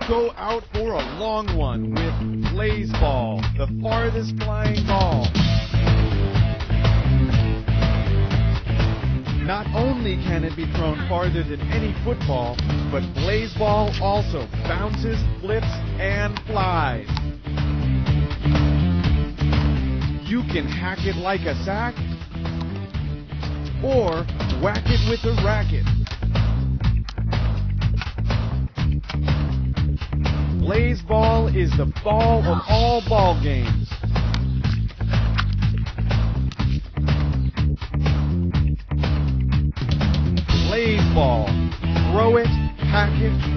Go out for a long one with Blaze Ball, the farthest flying ball. Not only can it be thrown farther than any football, but Blaze Ball also bounces, flips, and flies. You can hack it like a sack, or whack it with a racket. Blaze Ball is the ball of all ball games. Blaze Ball. Throw it, hack it,